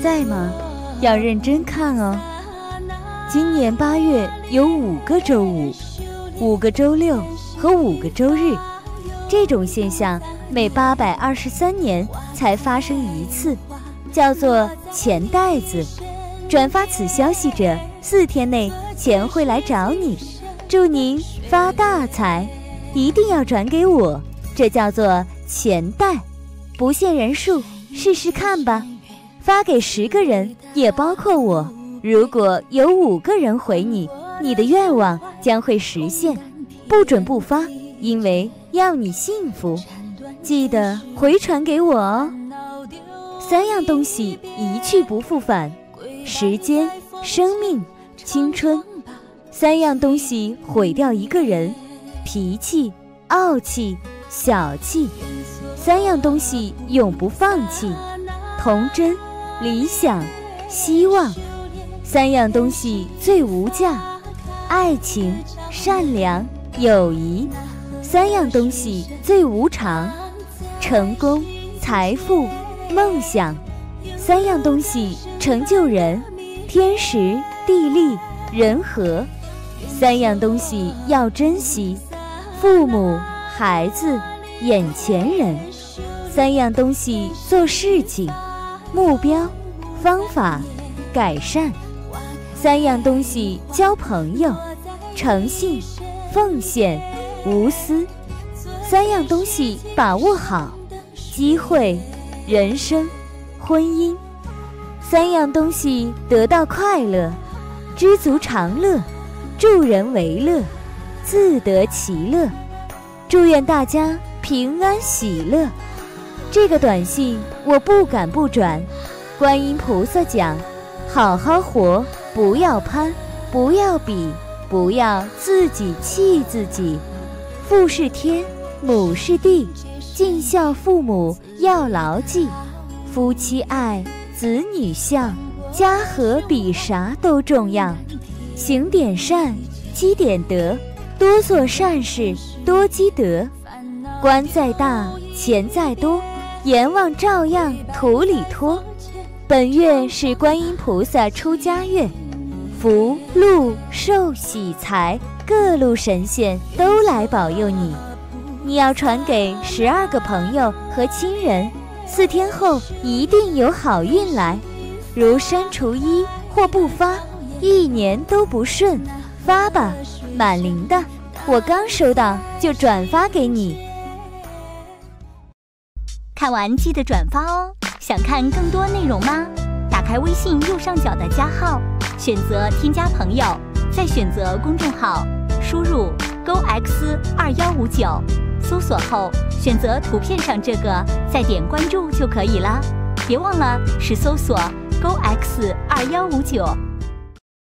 在吗？要认真看哦。今年8月有5个周五，5个周六和5个周日，这种现象每823年才发生一次，叫做钱袋子。转发此消息者4天内钱会来找你，祝您发大财，一定要转给我，这叫做钱袋，不限人数，试试看吧。发给10个人，也包括我。如果有5个人回你，你的愿望将会实现。不准不发，因为要你幸福。记得回传给我哦。3样东西一去不复返：时间、生命、青春。3样东西毁掉一个人：脾气、傲气、小气。3样东西永不放弃：童真、理想、希望。3样东西最无价：爱情、善良、友谊。3样东西最无常：成功、财富、梦想。3样东西成就人：天时、地利、人和。3样东西要珍惜：父母、孩子、眼前人。3样东西做事情：目标、方法、改善。3样东西交朋友：诚信、奉献、无私。3样东西把握好：机会、人生、婚姻。3样东西得到快乐：知足常乐、助人为乐、自得其乐。祝愿大家平安喜乐。这个短信我不敢不转。观音菩萨讲：好好活，不要攀，不要比，不要自己气自己。父是天，母是地，尽孝父母要牢记。夫妻爱，子女孝，家和比啥都重要。行点善，积点德，多做善事，多积德。官再大，钱再多，阎王照样土里拖。本月是观音菩萨出家月，福禄寿喜财各路神仙都来保佑你。你要传给12个朋友和亲人，4天后一定有好运来。如删除1或不发，1年都不顺，发吧，满铃的，我刚收到就转发给你。 看完记得转发哦。想看更多内容吗？打开微信右上角的加号，选择添加朋友，再选择公众号，输入 GoX2159，搜索后选择图片上这个，再点关注就可以了。别忘了是搜索 GoX2159。